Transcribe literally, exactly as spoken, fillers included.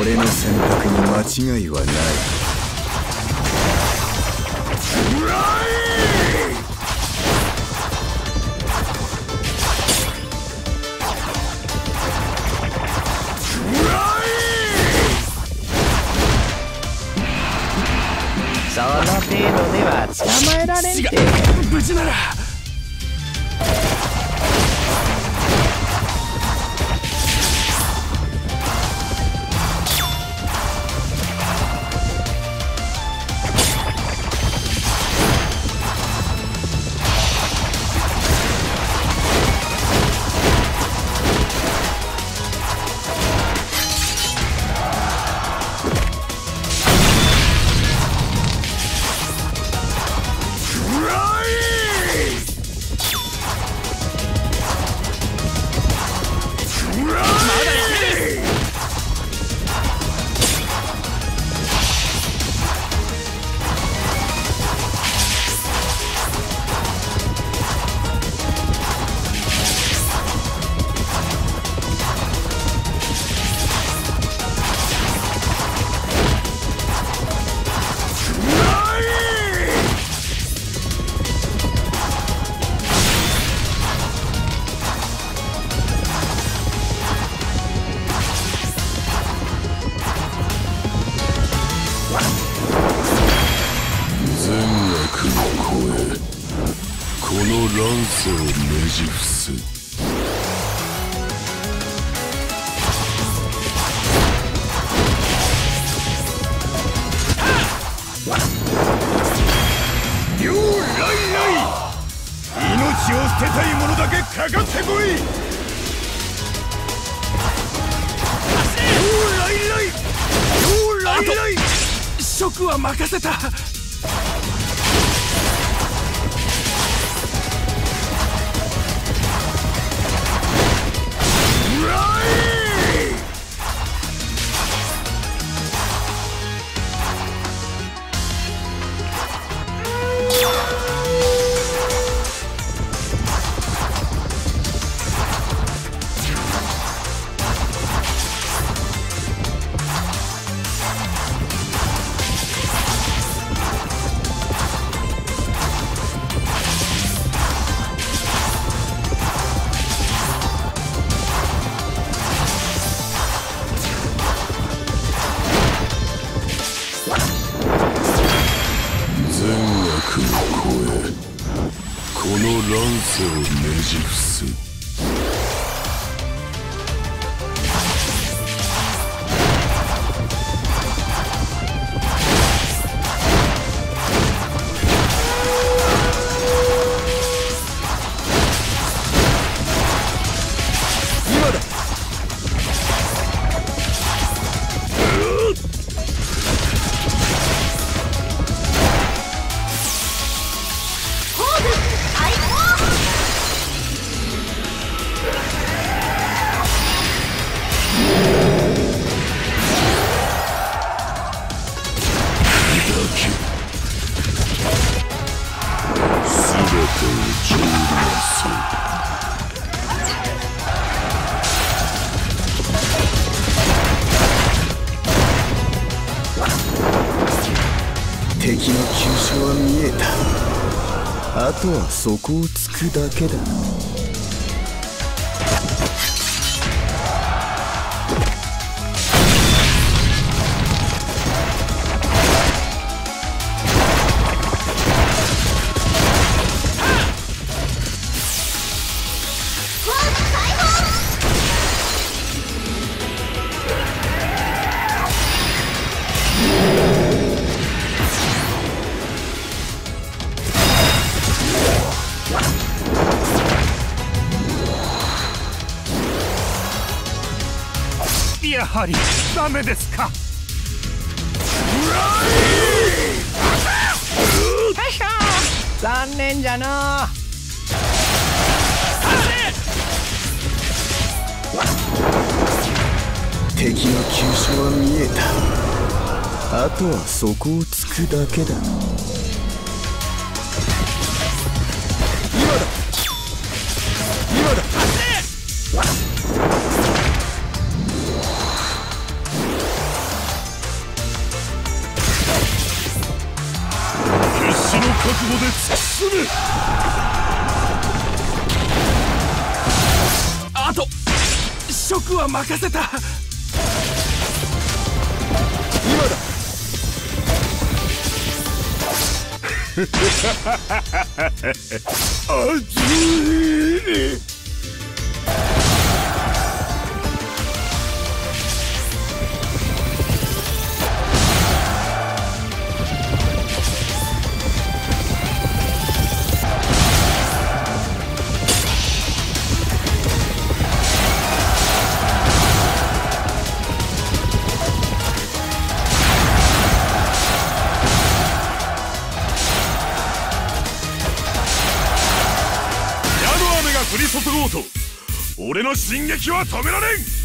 俺の選択に間違いはない。 その程度では捕まえられんて。 無事なら。この乱世をねじ伏す。 ようライライ、命を捨てたい者だけかかってこい。ようライライ、ようライライ。 職は任せた。この乱世をねじ伏す。 今だ。敵の急所は見えた。あとはそこを突くだけだ。 やはりダメですか。 残念じゃな。 敵の急所は見えた。あとはそこを突くだけだ。今だ。今だ。 あと職は任せた。 今だ。 熱い。降り注ごうと俺の進撃は止められん。